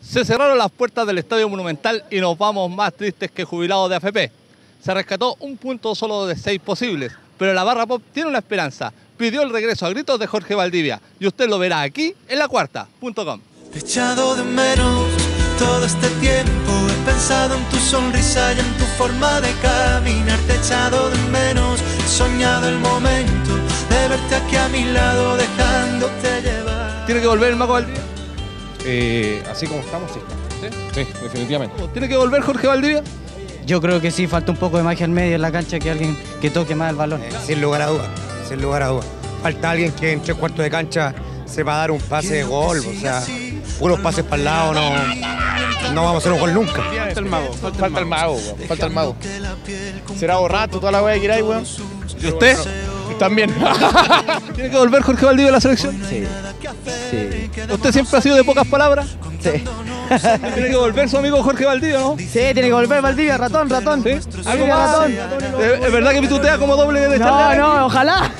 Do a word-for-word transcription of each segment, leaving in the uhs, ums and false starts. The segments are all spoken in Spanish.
Se cerraron las puertas del Estadio Monumental y nos vamos más tristes que jubilados de A F P. Se rescató un punto solo de seis posibles, pero la barra pop tiene una esperanza. Pidió el regreso a gritos de Jorge Valdivia y usted lo verá aquí en la cuarta punto com. Te he echado de menos todo este tiempo, he pensado en tu sonrisa y en tu forma de caminar. Te he echado de menos, he soñado el momento de verte aquí a mi lado, dejándote llevar. ¿Tiene que volver el Mago Valdivia? Eh, así como estamos, sí. ¿Sí? Sí, definitivamente. ¿Tiene que volver Jorge Valdivia? Yo creo que sí, falta un poco de magia en medio en la cancha, que alguien que toque más el balón. Eh, sin lugar a dudas, sin lugar a dudas. Falta alguien que en tres cuartos de cancha sepa dar un pase de gol, o sea, puros pases para el lado, no, no vamos a hacer un gol nunca. Falta el mago, falta, falta el mago, weón, falta el mago. Será borrato toda la weá que queráis, weón. ¿Y usted? También. ¿Tiene que volver Jorge Valdivia a la selección? Sí, sí, ¿Usted siempre ha sido de pocas palabras? sí. Tiene que volver su amigo Jorge Valdivia, ¿no? Sí, tiene que volver Valdivia, ratón, ratón. ¿Sí? ¿Algo más? Ratón. ¿Es es verdad que pitutea como doble de No, Charlie? no, ojalá.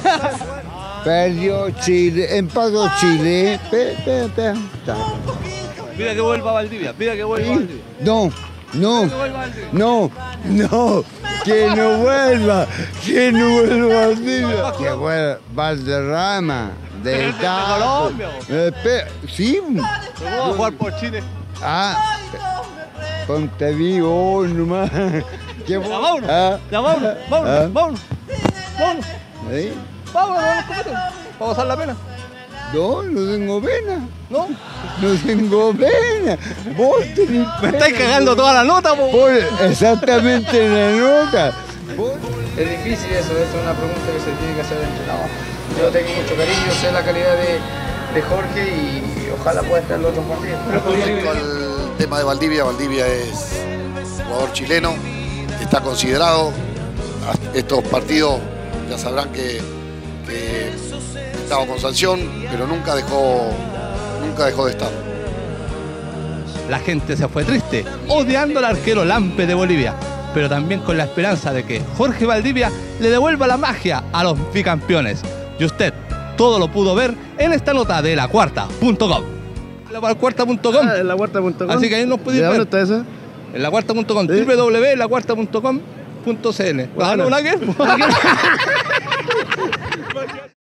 Perdió Chile, empató Chile. Pe, pe, pe. Pida que vuelva Valdivia, pida que vuelva Valdivia. No, no, no, no, que no vuelva, que no vuelva Valdivia. Que vuelva Valderrama, de Colombia, eh, pe- Sí, Vamos a jugar por Chile. ah, ponte vivo nomás. Que Ya vuelva- vámonos, ah, ya vámonos, vámonos, ah. vámonos, vámonos, ¿eh? vámonos, vámonos, copete. Vamos a pasar la pena, No, no tengo pena. ¿no? No tengo pena. Vos tenés Me estáis cagando toda la nota, po. Por exactamente la nota. Vos- Es difícil eso, es una pregunta que se tiene que hacer al entrenador. Yo tengo mucho cariño, sé la calidad de, de Jorge y ojalá pueda estar en los otros partidos. Con el tema de Valdivia, Valdivia es jugador chileno, está considerado. Estos partidos ya sabrán que, que estaba con sanción, pero nunca dejó, nunca dejó de estar. La gente se fue triste, odiando al arquero Lampe de Bolivia, pero también con la esperanza de que Jorge Valdivia le devuelva la magia a los bicampeones. Y usted todo lo pudo ver en esta nota de la cuarta punto com. La cuarta punto com. Ah, en la cuarta punto com. Así que ahí nos podéis ¿De dónde ver. está eso? En la cuarta punto com, ¿Sí? w w w punto la cuarta punto com punto c n. Bueno. ¿Ah, no, nada que ver?